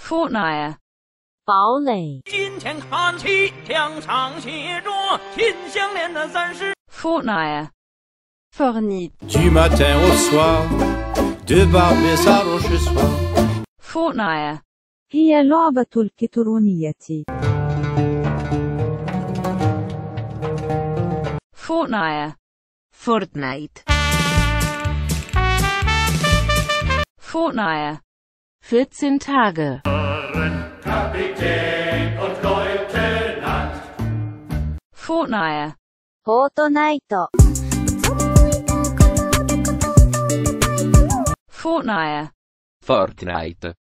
Fortnite. 堡垒。 金钱看齐，墙上写着秦香莲的3世。 Fortnite. Fornite. Du matin au soir, de Barbès à Rochessoir. Fortnite. هي لعبة إلكترونية. Fortnite. Fortnite. Fortnite. 14 Tage. Kapitän und Leutnant. Fortnite. Fortnite. Fortnite. Fortnite.